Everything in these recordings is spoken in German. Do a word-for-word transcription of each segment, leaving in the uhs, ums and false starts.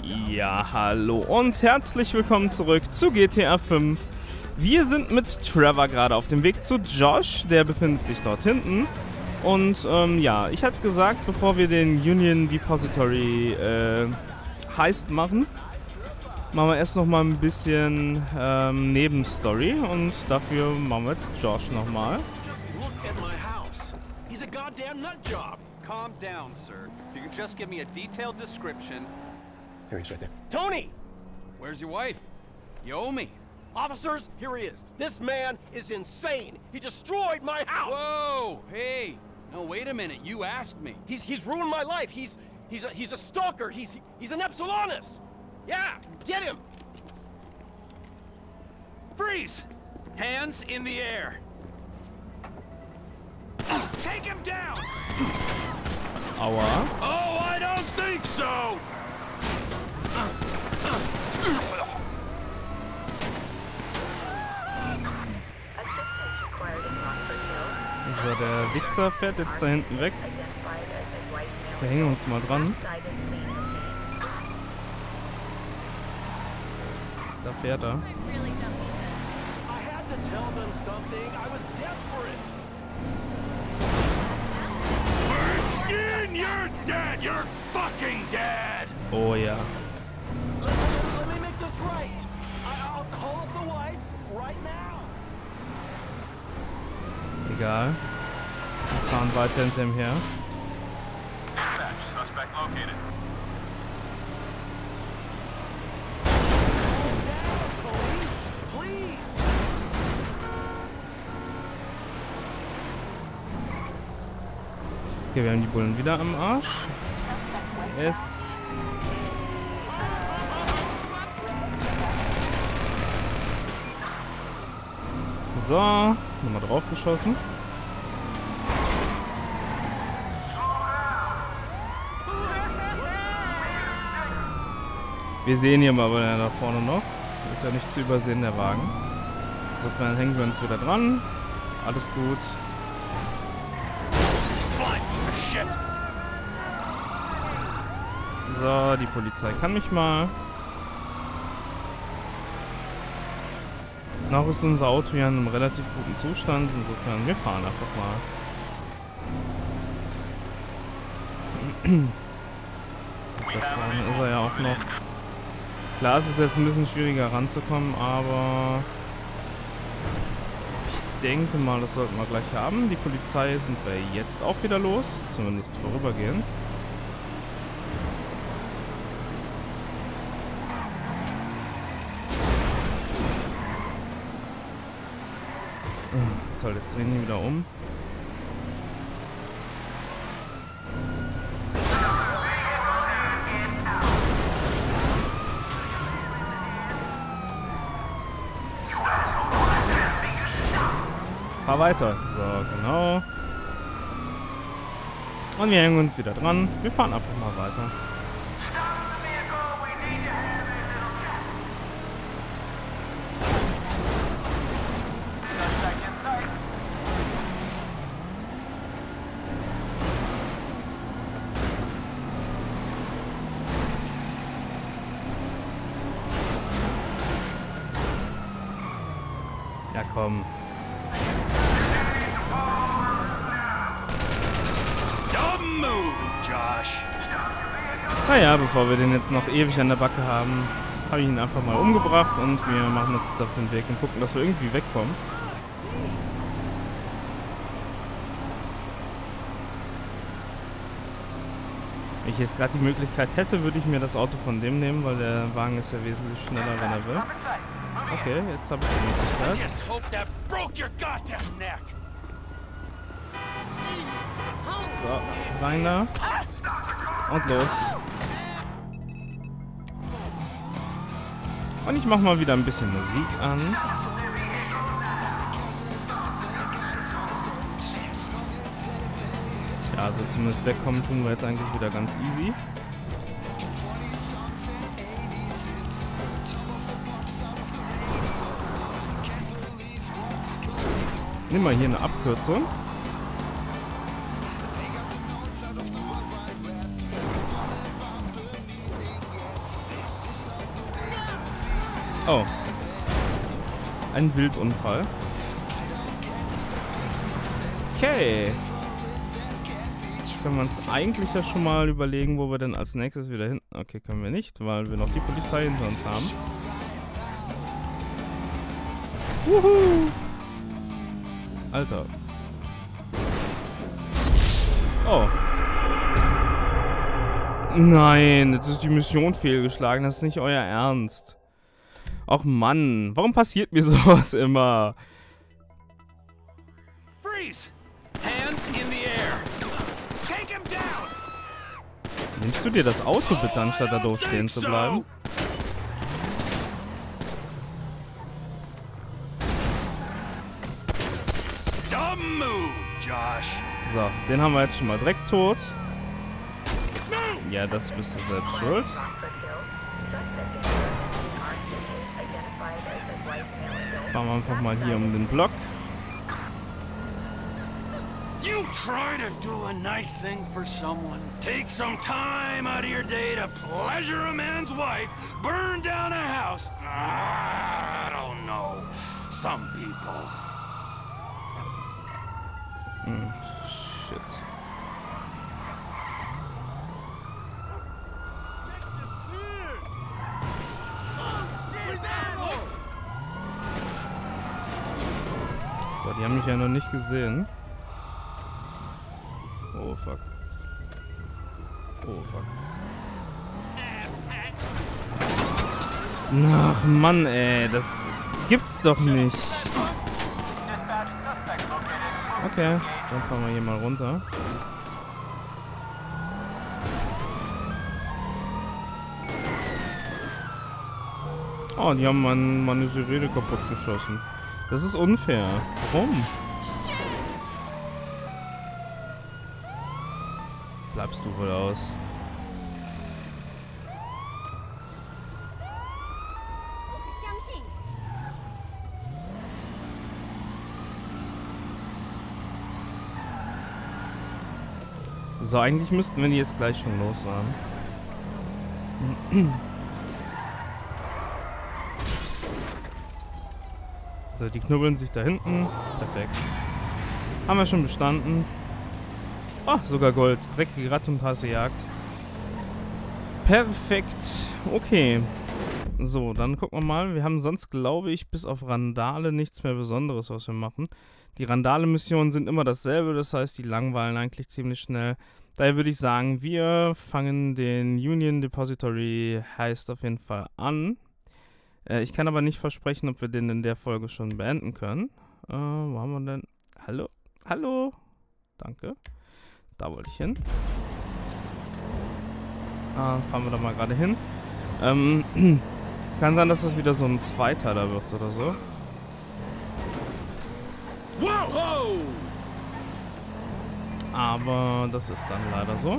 Ja, hallo und herzlich willkommen zurück zu G T A fünf. Wir sind mit Trevor gerade auf dem Weg zu Josh, der befindet sich dort hinten. Und ähm, ja, ich hatte gesagt, bevor wir den Union Depository äh, Heist machen, machen wir erst noch mal ein bisschen ähm, Nebenstory und dafür machen wir jetzt Josh nochmal. Calm down, sir. If you could just give me a detailed description. Here he's right there. Tony! Where's your wife? You owe me. Officers, here he is. This man is insane. He destroyed my house. Whoa! Hey! No, wait a minute. You asked me. He's he's ruined my life. He's he's a he's a stalker. He's he's an Epsilonist. Yeah, get him. Freeze! Hands in the air. Take him down! Aua. Oh, I don't think so! So, der Wichser fährt jetzt da hinten weg. Wir hängen uns mal dran. Da fährt er. You're dead! You're fucking dead! Oh ja. Let, let me make this right. I, I'll call up the wife right now. Egal. Wir fahren weiter hinter ihm her. Suspect located. Okay, wir haben die Bullen wieder am Arsch. Es. So, nochmal drauf geschossen. Wir sehen hier mal da vorne noch. Ist ja nicht zu übersehen, der Wagen. Insofern hängen wir uns wieder dran. Alles gut. So, die Polizei kann mich mal. Noch ist unser Auto ja in einem relativ guten Zustand. Insofern, wir fahren einfach mal. Da vorne ist er ja auch noch. Klar, es ist jetzt ein bisschen schwieriger ranzukommen, aber ich denke mal, das sollten wir gleich haben. Die Polizei sind wir jetzt auch wieder los, zumindest vorübergehend. Toll, jetzt drehen die wieder um. Fahr weiter. So, genau. Und wir hängen uns wieder dran. Wir fahren einfach mal weiter. Ja, komm. Naja, bevor wir den jetzt noch ewig an der Backe haben, habe ich ihn einfach mal umgebracht und wir machen uns jetzt auf den Weg und gucken, dass wir irgendwie wegkommen. Wenn ich jetzt gerade die Möglichkeit hätte, würde ich mir das Auto von dem nehmen, weil der Wagen ist ja wesentlich schneller, wenn er will. Okay, jetzt habe ich die Möglichkeit. So, rein da. Und los. Und ich mache mal wieder ein bisschen Musik an. Ja, also zumindest wegkommen tun wir jetzt eigentlich wieder ganz easy. Nehmen wir hier eine Abkürzung. Oh. Ein Wildunfall. Okay. Können wir uns eigentlich ja schon mal überlegen, wo wir denn als nächstes wieder hin... Okay, können wir nicht, weil wir noch die Polizei hinter uns haben. Wuhu! Alter. Oh. Nein, jetzt ist die Mission fehlgeschlagen. Das ist nicht euer Ernst. Och Mann, warum passiert mir sowas immer? Freeze! Hands in the air. Take him down. Nimmst du dir das Auto bitte, anstatt da doof stehen zu bleiben? Dumb move, Josh. So, den haben wir jetzt schon mal direkt tot. Ja, das bist du selbst schuld. Fahren wir einfach mal hier um den Block. You try to do a nice thing for someone, take some time out of your day to pleasure a man's wife, burn down a house. I don't know. Some people. Hm, shit. So, die haben mich ja noch nicht gesehen. Oh fuck. Oh fuck. Ach Mann, ey, das gibt's doch nicht. Okay, dann fahren wir hier mal runter. Oh, die haben mein, meine Sirene kaputt geschossen. Das ist unfair. Warum? Bleibst du wohl aus? So, eigentlich müssten wir die jetzt gleich schon los sein. So, die knubbeln sich da hinten. Perfekt. Haben wir schon bestanden. Oh, sogar Gold. Dreckige Ratte und heiße Jagd. Perfekt. Okay. So, dann gucken wir mal. Wir haben sonst, glaube ich, bis auf Randale nichts mehr Besonderes, was wir machen. Die Randale-Missionen sind immer dasselbe. Das heißt, die langweilen eigentlich ziemlich schnell. Daher würde ich sagen, wir fangen den Union Depository Heist auf jeden Fall an. Äh, ich kann aber nicht versprechen, ob wir den in der Folge schon beenden können. Äh, wo haben wir denn? Hallo? Hallo? Danke. Da wollte ich hin. Ah, fahren wir da mal gerade hin. Ähm, es kann sein, dass das wieder so ein Zweiteiler wird oder so. Whoa! Aber das ist dann leider so.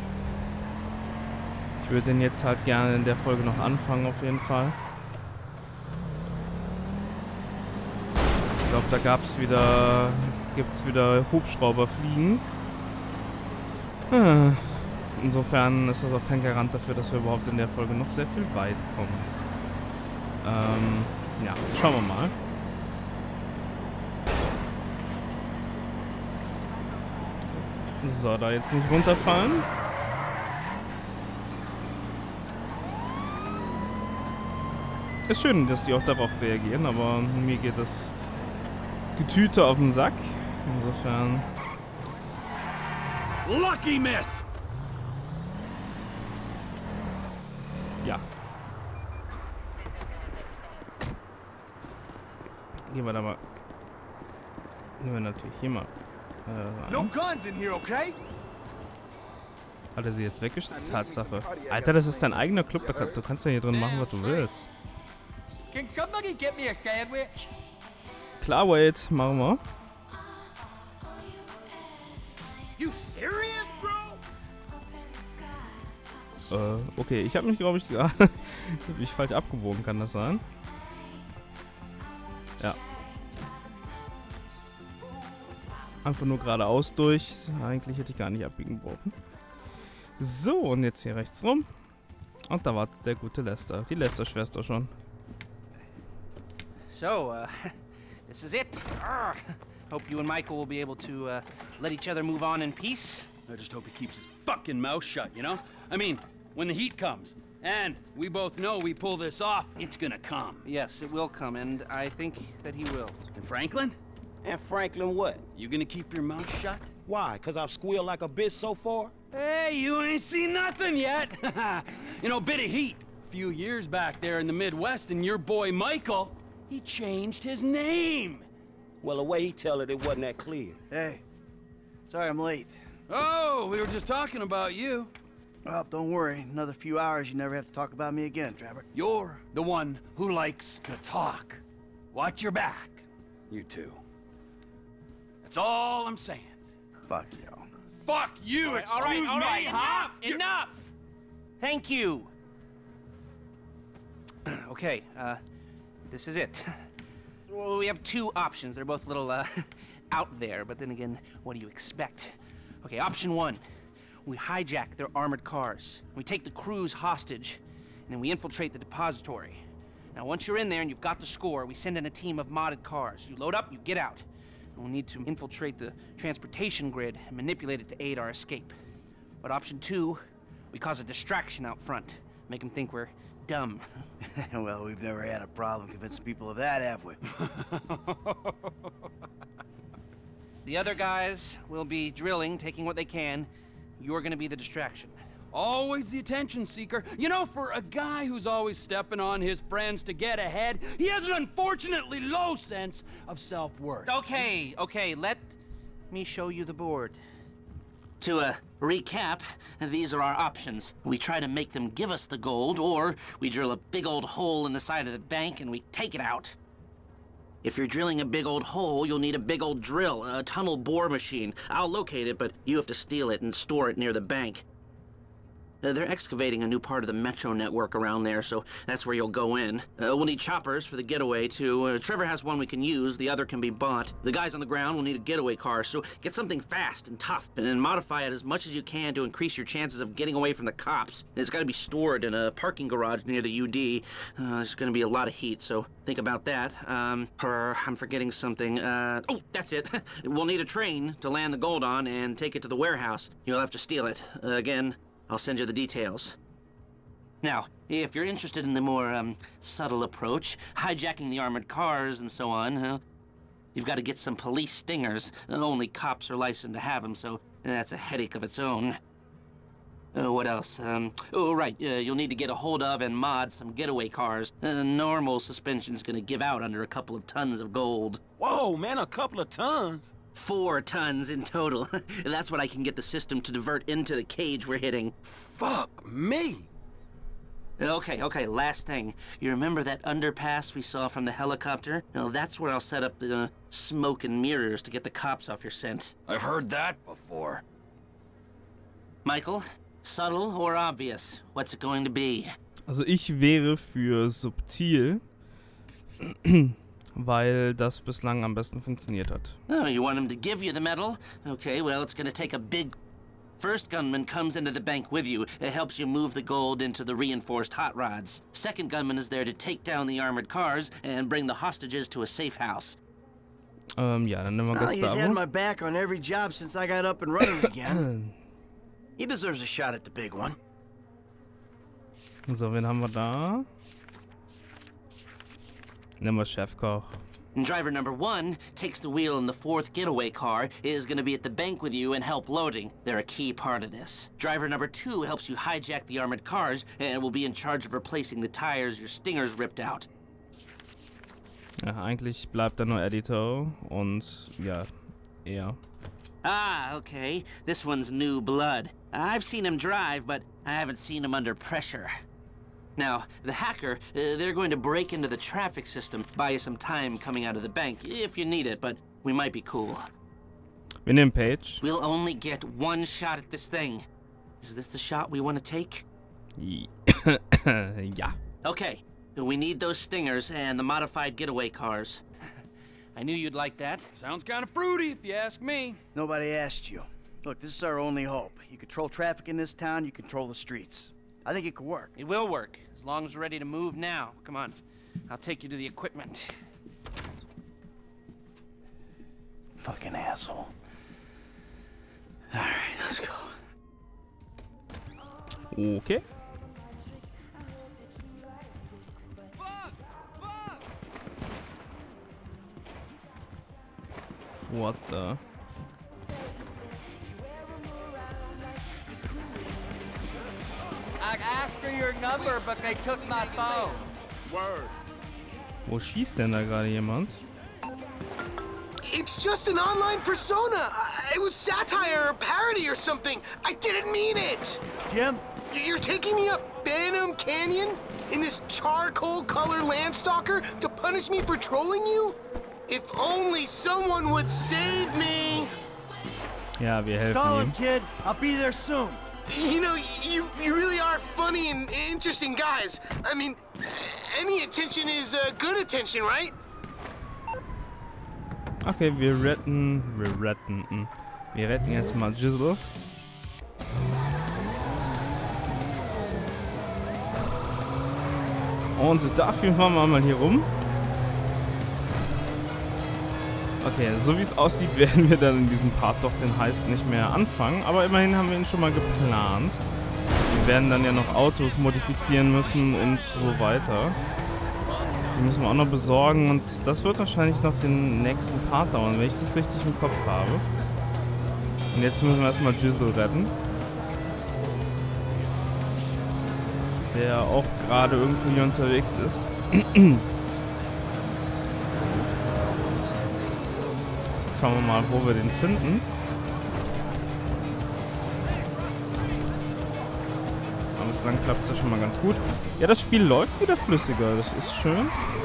Ich würde den jetzt halt gerne in der Folge noch anfangen, auf jeden Fall. Ich glaube, da gab es wieder, gibt es wieder Hubschrauber fliegen. Ah. Insofern ist das auch kein Garant dafür, dass wir überhaupt in der Folge noch sehr viel weit kommen. Ähm, ja, schauen wir mal. So, da jetzt nicht runterfallen. Ist schön, dass die auch darauf reagieren, aber mir geht das Getüte auf den Sack. Insofern... Lucky miss! Ja. Gehen wir da mal... Nehmen wir natürlich hier mal äh, No rein. guns in here, okay? Hat er sie jetzt weggestellt? Tatsache. Alter, das ist dein eigener Club. Da kann, du kannst ja hier drin machen, was du willst. Can somebody get me a sandwich? Klar, Wade. Machen wir. You serious, bro? Äh, okay. Ich habe mich, glaube ich, gerade... ich habe mich falsch abgewogen. Kann das sein? Ja. Einfach nur geradeaus durch. Eigentlich hätte ich gar nicht abbiegen brauchen. So, und jetzt hier rechts rum. Und da wartet der gute Lester. Die Lester-Schwester schon. So, uh, this is it. Arr. Hope you and Michael will be able to uh, let each other move on in peace. I just hope he keeps his fucking mouth shut, you know? I mean, when the heat comes, and we both know we pull this off, it's gonna come. Yes, it will come, and I think that he will. And Franklin? And Franklin what? You gonna keep your mouth shut? Why? Cause I've squealed like a bitch so far? Hey, you ain't seen nothing yet. You know, bit of heat. A few years back there in the Midwest, and your boy Michael, he changed his name. Well, the way he tell it, it wasn't that clear. Hey, sorry I'm late. Oh, we were just talking about you. Well, don't worry. Another few hours, you never have to talk about me again, Trevor. You're the one who likes to talk. Watch your back, you two. That's all I'm saying. Fuck y'all. Fuck you, All right, excuse all right, all me, right, huh? enough, enough! Thank you. Okay, uh, this is it. Well, we have two options. They're both a little, uh, out there, but then again, what do you expect? Okay, option one. We hijack their armored cars. We take the crews hostage, and then we infiltrate the depository. Now, once you're in there and you've got the score, we send in a team of modded cars. You load up, you get out. We'll need to infiltrate the transportation grid and manipulate it to aid our escape. But option two, we cause a distraction out front. Make them think we're dumb. Well, we've never had a problem convincing people of that, have we? The other guys will be drilling, taking what they can. You're gonna be the distraction. Always the attention seeker. You know, for a guy who's always stepping on his friends to get ahead, he has an unfortunately low sense of self-worth. Okay, okay, let me show you the board. To uh, recap, these are our options. We try to make them give us the gold, or we drill a big old hole in the side of the bank and we take it out. If you're drilling a big old hole, you'll need a big old drill, a tunnel bore machine. I'll locate it, but you have to steal it and store it near the bank. Uh, they're excavating a new part of the metro network around there, so that's where you'll go in. Uh, we'll need choppers for the getaway, too. Uh, Trevor has one we can use, the other can be bought. The guys on the ground will need a getaway car, so get something fast and tough, and then modify it as much as you can to increase your chances of getting away from the cops. It's gotta be stored in a parking garage near the U D. Uh, there's gonna be a lot of heat, so think about that. Um, uh, I'm forgetting something. Uh, oh, that's it. We'll need a train to land the gold on and take it to the warehouse. You'll have to steal it. Uh, again, I'll send you the details. Now, if you're interested in the more, um, subtle approach, hijacking the armored cars and so on, uh, you've got to get some police stingers. Uh, only cops are licensed to have them, so that's a headache of its own. Uh, what else? Um, oh, right, uh, you'll need to get a hold of and mod some getaway cars. Uh, normal suspension's gonna give out under a couple of tons of gold. Whoa, man, a couple of tons? Four tons in total. That's what I can get the system to divert into the cage we're hitting. Fuck me. Okay, okay, last thing. You remember that underpass we saw from the helicopter? Well, that's where I'll set up the uh, smoke and mirrors to get the cops off your scent. I've heard that before. Michael, subtle or obvious? What's it going to be? Also ich wäre für subtil, weil das bislang am besten funktioniert hat. Oh, you want him to give you the medal? Okay, well, it's gonna take a big... First gunman comes into the bank with you. It helps you move the gold into the reinforced hot rods. Second gunman is there to take down the armored cars and bring the hostages to a safe house. Ähm, ja, dann nehmen wir Well, he's had Gustavo. my back on every job since I got up and running again. He deserves a shot at the big one. So, wen haben wir da? Nehmen wir Chefkoch. And driver number one takes the wheel in the fourth getaway car, is gonna be at the bank with you and help loading. They're a key part of this. Driver number two helps you hijack the armored cars and will be in charge of replacing the tires your stingers ripped out. Ja, eigentlich bleibt da nur Editor und ja, er. Ah, okay. This one's new blood. I've seen him drive, but I haven't seen him under pressure. Now, the hacker, uh, they're going to break into the traffic system, buy you some time coming out of the bank, if you need it, but we might be cool. Wir nehmen Paige. We'll only get one shot at this thing. Is this the shot we want to take? Ja. Okay, we need those stingers and the modified getaway cars. I knew you'd like that. Sounds kind of fruity, if you ask me. Nobody asked you. Look, this is our only hope. You control traffic in this town, you control the streets. I think it could work. It will work, as long as we're ready to move now. Come on, I'll take you to the equipment. Fucking asshole. Alright, let's go. Okay. What the? I asked for your number, but they took my phone. Word. Wo schießt denn da gerade jemand? It's just an online persona. Uh, It was satire or parody or something. I didn't mean it. Jim? You're taking me up Banham Canyon in this charcoal color Landstalker to punish me for trolling you? If only someone would save me. Ja, wir helfen Stalin, ihm. kid. I'll be there soon. You know, you, you really are funny and interesting guys. I mean, any attention is uh, good attention, right? Okay, wir retten, wir retten, hm. wir retten jetzt mal Jizzle. Und dafür fahren wir mal hier rum. Okay, so wie es aussieht, werden wir dann in diesem Part doch den Heist nicht mehr anfangen. Aber immerhin haben wir ihn schon mal geplant. Wir werden dann ja noch Autos modifizieren müssen und so weiter. Die müssen wir auch noch besorgen und das wird wahrscheinlich noch den nächsten Part dauern, wenn ich das richtig im Kopf habe. Und jetzt müssen wir erstmal Jizzle retten. Der auch gerade irgendwo hier unterwegs ist. Schauen wir mal, wo wir den finden. Aber bislang klappt es ja schon mal ganz gut. Ja, das Spiel läuft wieder flüssiger. Das ist schön.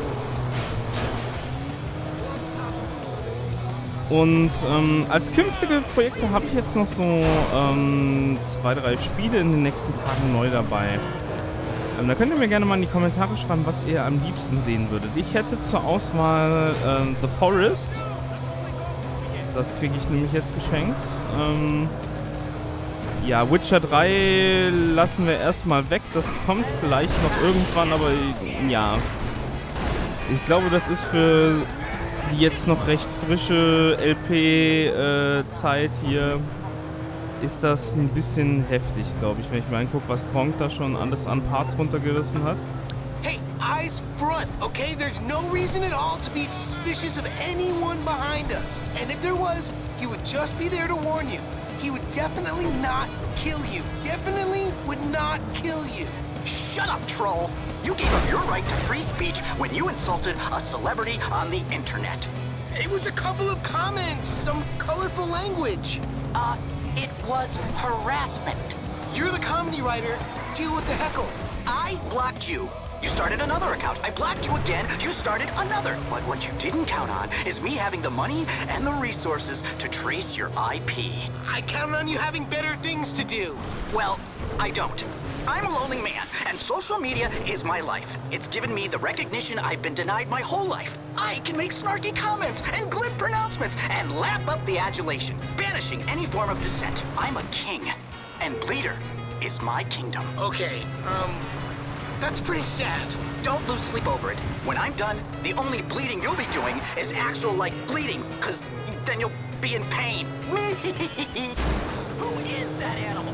Und ähm, als künftige Projekte habe ich jetzt noch so ähm, zwei, drei Spiele in den nächsten Tagen neu dabei. Ähm, da könnt ihr mir gerne mal in die Kommentare schreiben, was ihr am liebsten sehen würdet. Ich hätte zur Auswahl ähm, The Forest. Das kriege ich nämlich jetzt geschenkt. Ähm, ja, Witcher drei lassen wir erstmal weg. Das kommt vielleicht noch irgendwann, aber ja. Ich glaube, das ist für die jetzt noch recht frische L P-Zeit äh, hier, ist das ein bisschen heftig, glaube ich, wenn ich mir angucke, was Kronk da schon alles an Parts runtergerissen hat. Hey, eyes front, okay? There's no reason at all to be suspicious of anyone behind us. And if there was, he would just be there to warn you. He would definitely not kill you. Definitely would not kill you. Shut up, troll! You gave up your right to free speech when you insulted a celebrity on the internet. It was a couple of comments, some colorful language. Uh, it was harassment. You're the comedy writer. Deal with the heckle. I blocked you. You started another account. I blocked you again. You started another. But what you didn't count on is me having the money and the resources to trace your I P. I counted on you having better things to do. Well, I don't. I'm a lonely man, and social media is my life. It's given me the recognition I've been denied my whole life. I can make snarky comments and glib pronouncements and lap up the adulation, banishing any form of dissent. I'm a king, and Bleeder is my kingdom. Okay, um, that's pretty sad. Don't lose sleep over it. When I'm done, the only bleeding you'll be doing is actual, like, bleeding, because then you'll be in pain. Who is that animal?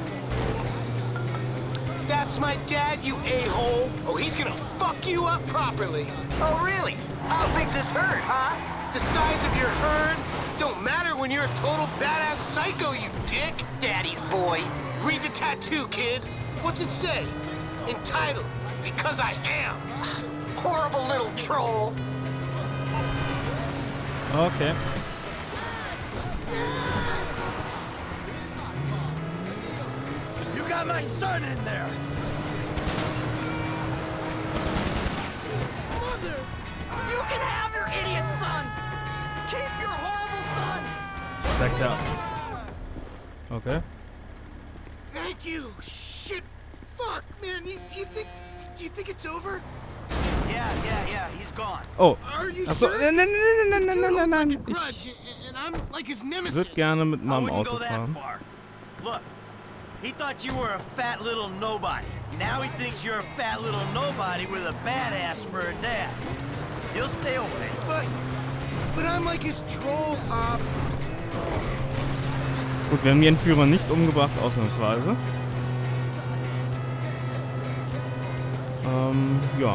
That's my dad, you a-hole. Oh, he's gonna fuck you up properly. Oh, really? How big's this herd, huh? The size of your herd don't matter when you're a total badass psycho, you dick. Daddy's boy. Read the tattoo, kid. What's it say? Entitled, because I am. Horrible little troll. Okay. You got my son in there! Mother! You can have your idiot son! Keep your horrible son! Steckt er. Okay. Thank you. Shit. Fuck, man. You, do you think? Do you think it's over? Yeah, yeah, yeah, he's gone. Oh. Are you Achso, sure? nein, nein, nein, nein, nein, nein, nein, nein. Like a Ich grudge, and I'm like his nemesis. würde gerne mit I meinem wouldn't Auto go that fahren. far. Look, he thought you were a fat little nobody. Now he thinks you're a fat little nobody with a badass for a dad. He'll stay away. But, but I'm like his troll op. Gut, wir haben den Führer nicht umgebracht, ausnahmsweise. Ähm, ja.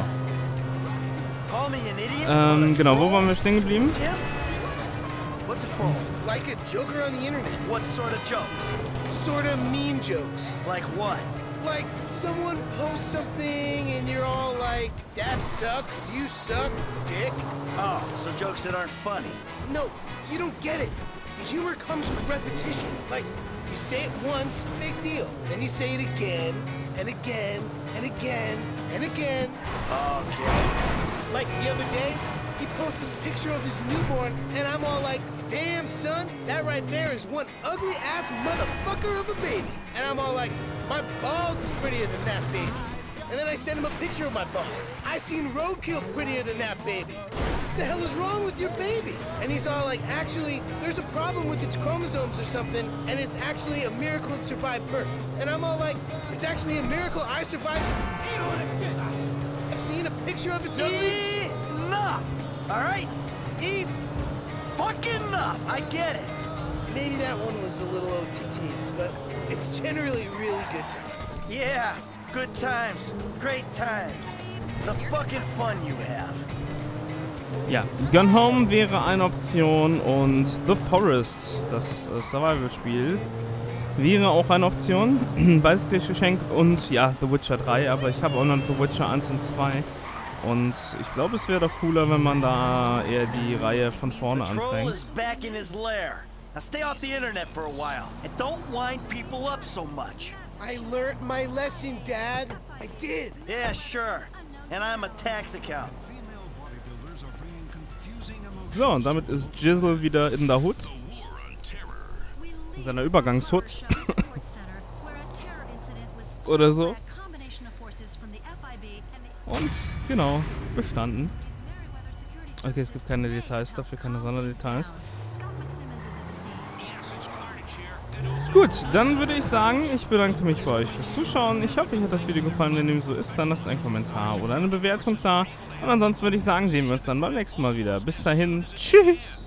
Ähm, genau, wo waren wir stehen geblieben? What's a troll? Like a joker on the internet. What sort of jokes? Sort of mean jokes. Like what? Like someone posts something and you're all like, that sucks, you suck, dick. Oh, so jokes that aren't funny. No, you don't get it. The humor comes with repetition. Like, you say it once, big deal. Then you say it again, and again, and again, and again. Okay. Like the other day, he posts this picture of his newborn, and I'm all like, damn, son, that right there is one ugly-ass motherfucker of a baby. And I'm all like, my balls is prettier than that baby. And then I send him a picture of my balls. I seen roadkill prettier than that baby. What the hell is wrong with your baby? And he's all like, actually, there's a problem with its chromosomes or something, and it's actually a miracle it survived birth. And I'm all like, it's actually a miracle I survived. I've seen a picture of its ugly. Enough! All right? E fucking enough! I get it. Maybe that one was a little O T T, but it's generally really good times. Yeah, good times. Great times. The fucking fun you have. Ja, Gone Home wäre eine Option und The Forest, das äh, Survival-Spiel, wäre auch eine Option. Beides krieg ich geschenkt und ja, The Witcher drei, aber ich habe auch noch The Witcher eins und zwei. Und ich glaube, es wäre doch cooler, wenn man da eher die Reihe von vorne anfängt. Now stay off the internet for a while and don't wind people up so much. I learned my lesson, Dad. I did. Yeah, sure. And I'm a tax account. So, und damit ist Jizzle wieder in der Hood. In seiner Übergangshut. Oder so. Und, genau, bestanden. Okay, es gibt keine Details dafür, keine Sonderdetails. Gut, dann würde ich sagen, ich bedanke mich bei euch fürs Zuschauen. Ich hoffe, euch hat das Video gefallen. Wenn dem so ist, dann lasst einen Kommentar oder eine Bewertung da. Und ansonsten würde ich sagen, sehen wir uns dann beim nächsten Mal wieder. Bis dahin, tschüss!